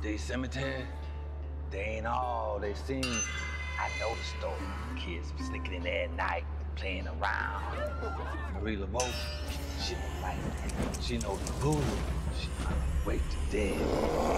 The cemetery, they ain't all they seem. I know the story. Kids sneaking in there at night, playing around. Marie LaMoche, she don't like that. She know the voodoo. She might wait to dead.